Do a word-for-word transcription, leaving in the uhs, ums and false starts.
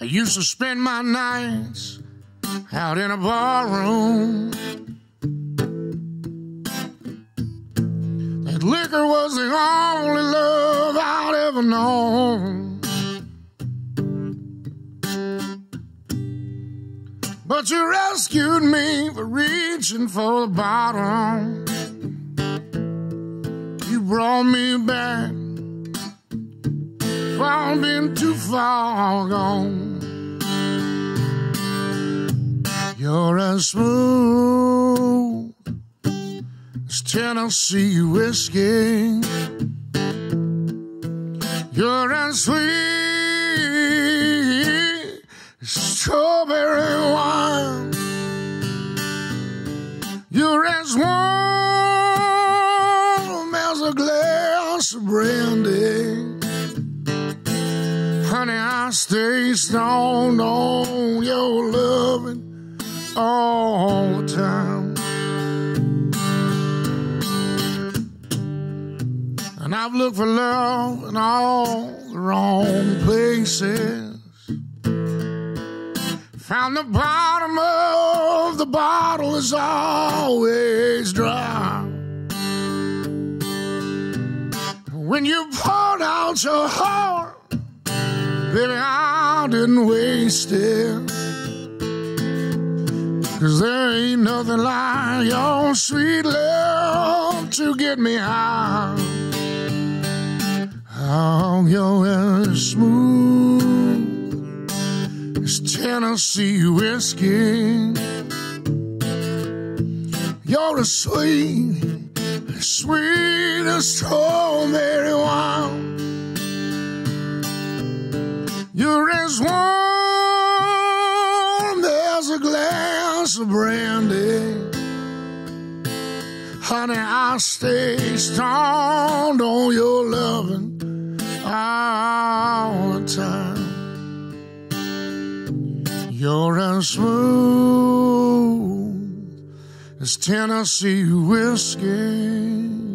used to spend my nights out in a barroom. That liquor was the only love I'd ever known. But you rescued me for reaching for the bottom. You brought me back from being too far gone. You're as smooth as Tennessee whiskey. You're as sweet as strawberry wine. You're as warm as a glass of brandy. Honey, I stay stoned on your loving all the time. And I've looked for love in all the wrong places. Found the bottom of the bottle is always dry. When you poured out your heart, baby, I didn't waste it. 'Cause there ain't nothing like your sweet love to get me high. Oh, you're as smooth as Tennessee whiskey. You're as sweet, as sweet as strawberry wine. You're as warm as a glass of brandy. Honey, I stay stoned on your loving all the time. You're as smooth as Tennessee whiskey.